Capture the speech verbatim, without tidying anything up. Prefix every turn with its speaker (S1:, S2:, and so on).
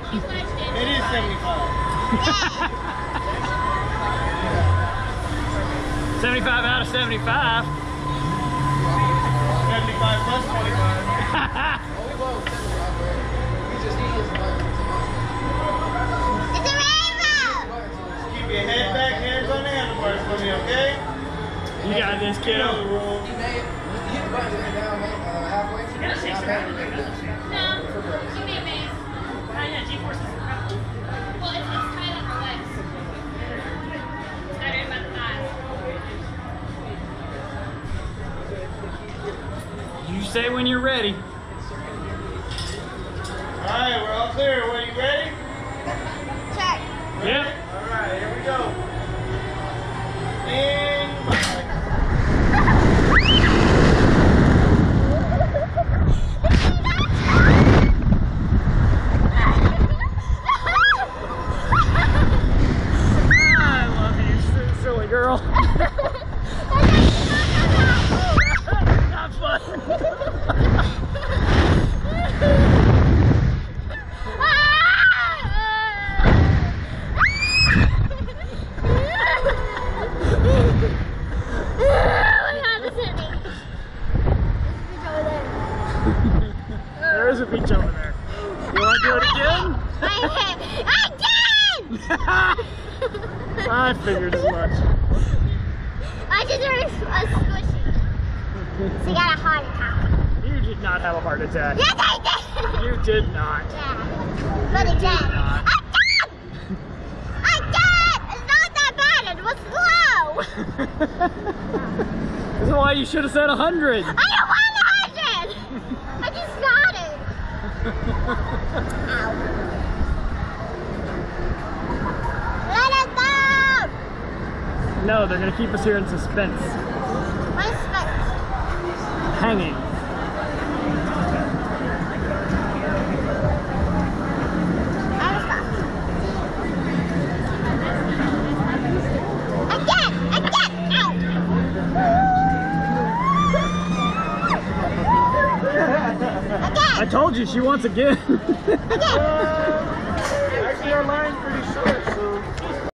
S1: It is seventy-five.
S2: seventy-five out of seventy-five.
S1: seventy-five plus twenty-five.
S3: It's a rainbow!
S1: Keep your head back, hands on the handlebars for me, okay?
S2: You got this,
S1: You
S2: kid.
S1: know the rules.
S4: You may hit the button down halfway.
S5: No, she made me. Oh yeah, G-force is incredible. Well, it's, it's tight on her legs. Tighter about the thighs.
S2: You say when you're ready.
S1: Alright, we're all clear. Are you ready?
S3: Check.
S2: Yep.
S1: Alright, here we go. And bye.
S2: I love you, silly girl. Not fun. There is a beach over there. You want to do it again? I figured as much.
S3: I just heard a squishy. So you got a heart attack.
S2: You did not have a heart attack.
S3: Yes, I did!
S2: You did not.
S3: Yeah. But it did. I did! I did! It's not that bad. It was slow.
S2: This is why you should have said a hundred.
S3: I don't want a hundred! I just got it. Ow. Let it go!
S2: No, they're gonna keep us here in suspense.
S3: What is space?
S2: Hanging.
S3: Again! Again! Ow! Again!
S2: I told you she wants again.
S3: Again!
S1: Actually, our line's pretty short, so